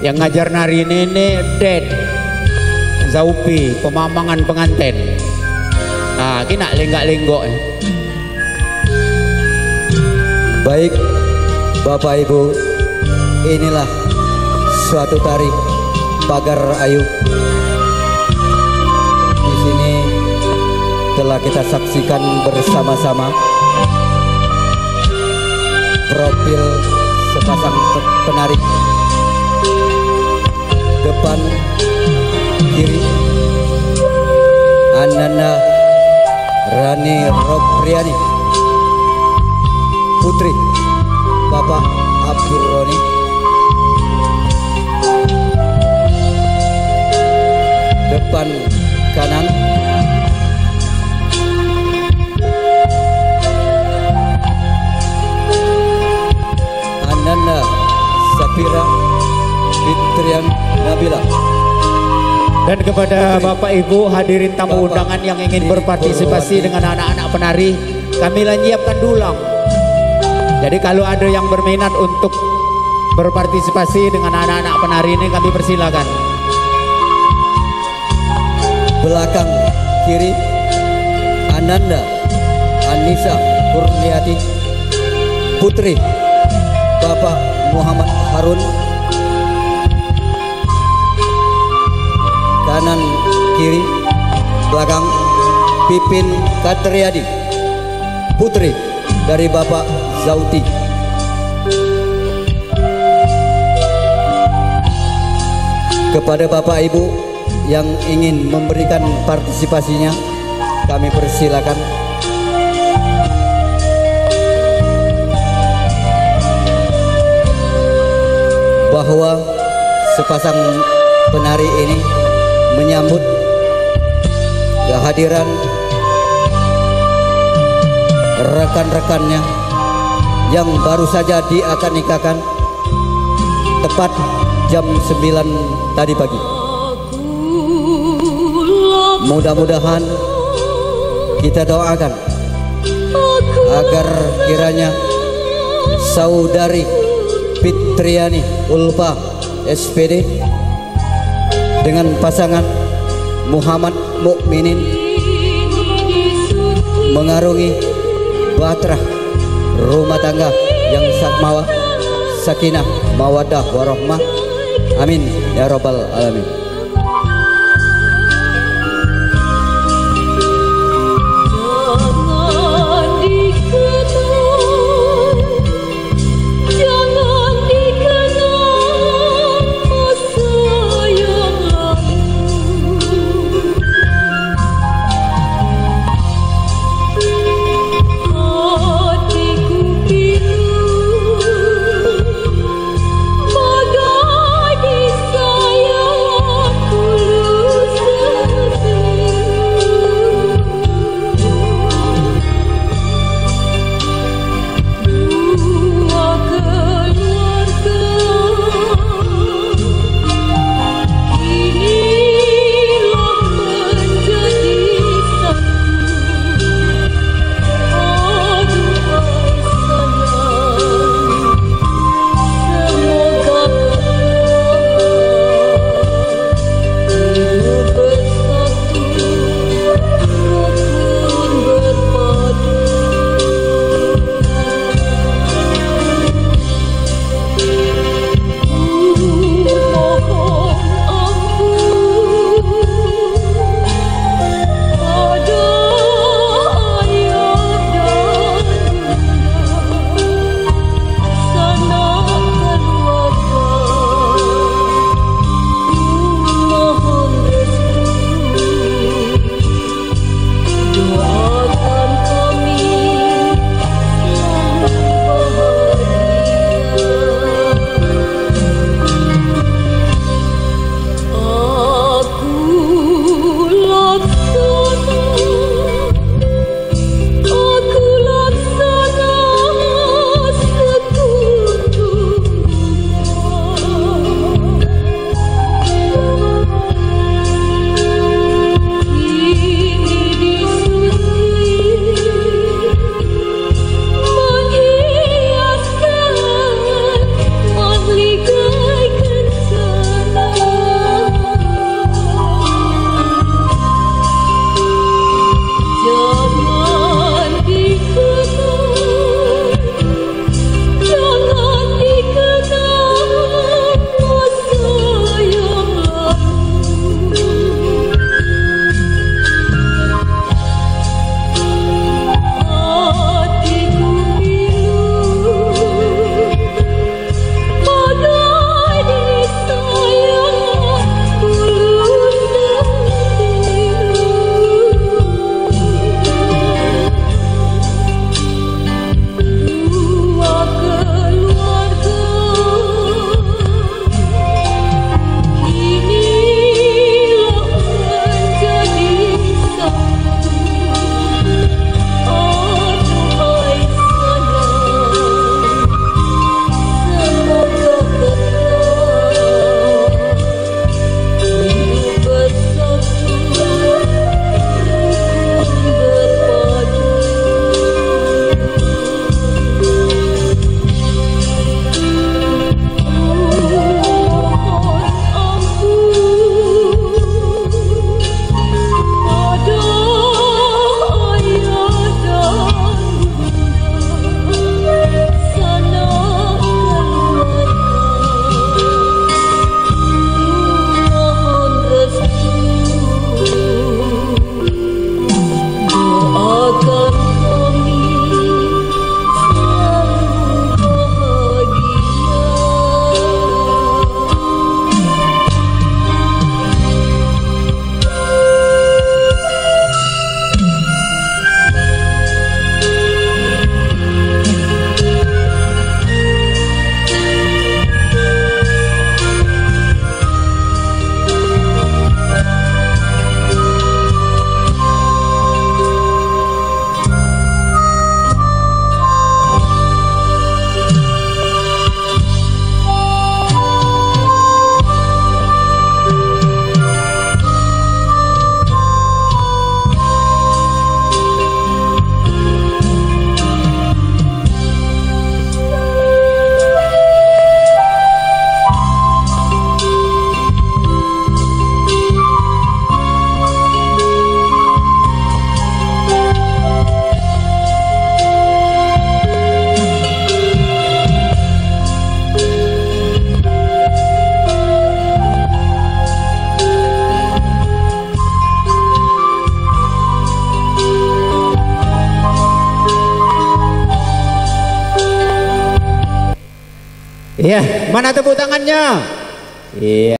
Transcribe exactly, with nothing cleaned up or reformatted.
Yang ngajar nari ini Ded Zaupi, pemamangan pengantin. Nah, kini nak lenggak-lenggok ya. Baik Bapak Ibu, inilah suatu tari pagar ayu. Di sini telah kita saksikan bersama-sama profil sepasang penari. Depan kiri Ananda Rani Ropriani, putri Bapak Abdul Roni. Depan kanan Ananda Safira Fitrian Nabila. Dan kepada Bapak Ibu hadirin tamu undangan yang ingin berpartisipasi dengan anak-anak penari, kami menyiapkan dulang. Jadi kalau ada yang berminat untuk berpartisipasi dengan anak-anak penari ini, kami persilakan. Belakang kiri Ananda Anissa Kurniati, putri Bapak Muhammad Harun. Kanan kiri belakang Pipin Katriadi, putri dari Bapak Zauti. Kepada Bapak Ibu yang ingin memberikan partisipasinya, kami persilakan. Bahwa sepasang penari ini menyambut kehadiran rekan-rekannya yang baru saja diakan nikahkan tepat jam sembilan tadi pagi. Mudah-mudahan kita doakan agar kiranya saudari Fitriani Ulfa S P D dengan pasangan Muhammad Mukminin mengarungi bahtera rumah tangga yang sakmawa, sakinah, mawaddah, warahmah. Amin ya rabbal alamin. Bagai disayang Ya, mana tepuk tangannya? Iya.